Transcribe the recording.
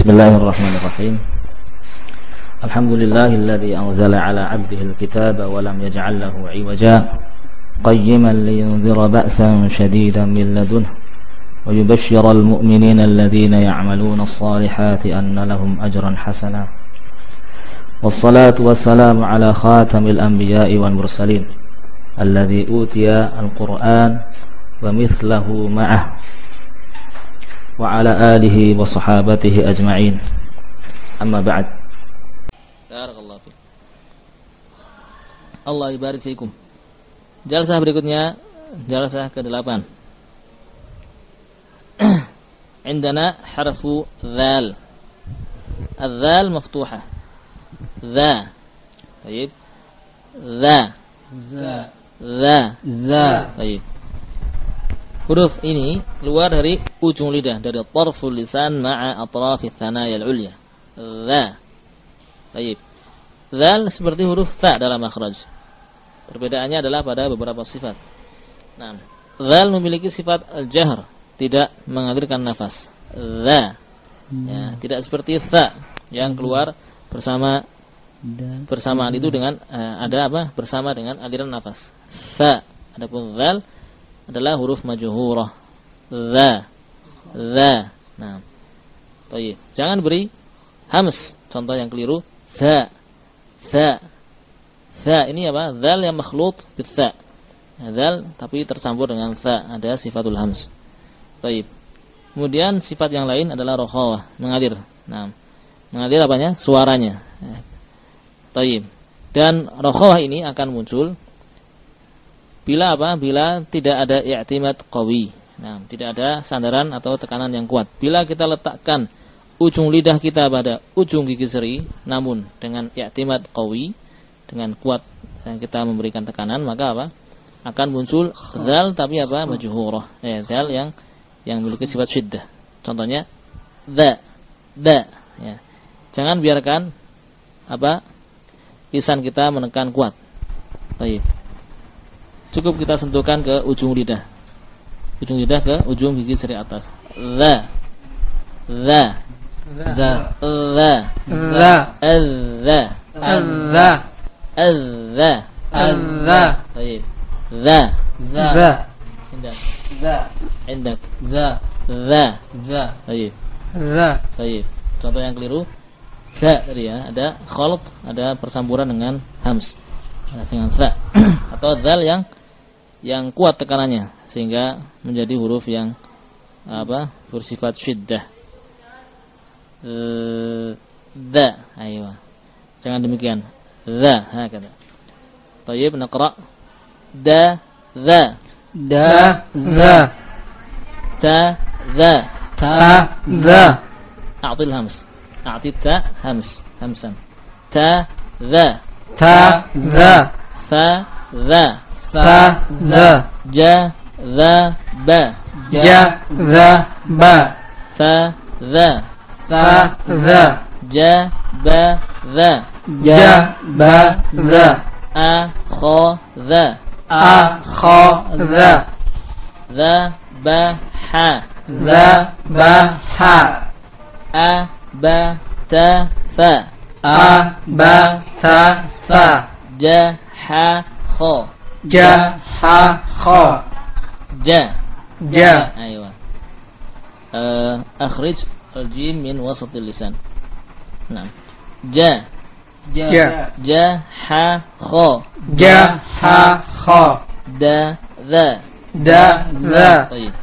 Bismillahirrahmanirrahim. Alhamdulillahilladzi anzala ala 'abdihi al-kitaba wa lam yaj'al lahu 'iwaja qayyiman liyunzira ba'san shadidan min ladunhu wa yubashshira al-mu'minina alladhina ya'maluna as-salihati anna lahum ajran hasana. Wassalatu wassalamu ala khatamil anbiya'i wal mursalin alladzi utiya al-Qur'an wa mithlahu ma'ah wa ala alihi wa sahabatihi ajma'in. Amma ba'd. Barakallahu fiik. Allah ibarik fiikum. Jalsah berikutnya, jalsah ke-8. Indana harfu dzal. Al-dzal maftuhah. Dza. Baik. Dza. Dza. Dza. Dza. Baik. Huruf ini keluar dari ujung lidah, dari tarful lisan ma'a atrafi thanaya al-ulya. Dza. Baik. Dzal seperti huruf tha dalam makhraj. Perbedaannya adalah pada beberapa sifat. Nah, dzal memiliki sifat al-jahr, tidak mengalirkan nafas. Dza. Ya, tidak seperti tha yang keluar bersamaan itu dengan ada apa? Bersama dengan aliran nafas. Tha. Adapun dzal adalah huruf majhurah. Dza. Nah. Baik. Jangan beri hams. Contoh yang keliru, tha. Ini apa? Dzal yang makhlut bi tha. Dzal tapi tercampur dengan tha, ada sifatul hams. Baik. Kemudian sifat yang lain adalah rokhawah, mengalir. Nah, mengalir apanya? Suaranya. Baik. Dan rokhawah ini akan muncul bila apa? Bila tidak ada i'timad qawi. Nah, tidak ada sandaran atau tekanan yang kuat. Bila kita letakkan ujung lidah kita pada ujung gigi seri, namun dengan i'timad qawi, dengan kuat yang kita memberikan tekanan, maka apa? Akan muncul dzal tapi apa? Majhurah. Dzal yang memiliki sifat syiddah. Contohnya dza. Ya. Jangan biarkan apa? Lisan kita menekan kuat. Baik. Cukup kita sentuhkan ke ujung lidah. Ujung lidah ke ujung gigi seri atas. Dza. Baik. Dza. Indak. Dza. Baik. Baik. Contoh yang keliru, dza tadi ya, ada khalat, ada percampuran dengan hams. Dengan dza atau dzal yang kuat tekanannya sehingga menjadi huruf yang apa? Bersifat syiddah. Dza. Ayo. Jangan demikian. Dza hakada. Baik, naqra. Dza. Ta. Dza. A'til hams. A'til ta hams. Hamsan. Ta. Dza. Fa. Dza. Ja. Ba. Fa. Dza. Ja. Ba. A. Kha. Dza. Dza. Ba. Ha. A. Ba. Ta. Fa. Ja. Ha. Kha. Ja. Ayo. Akhrij al-jim min wasat al-lisan. Nah. Ja. Ha. Kha. Da. Dza. Baik.